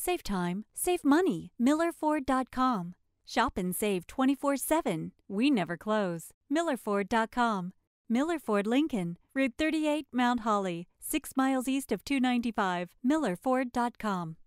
Save time, save money. MillerFord.com. Shop and save 24/7. We never close. MillerFord.com. Miller Ford Lincoln, Route 38, Mount Holly, 6 miles east of 295. MillerFord.com.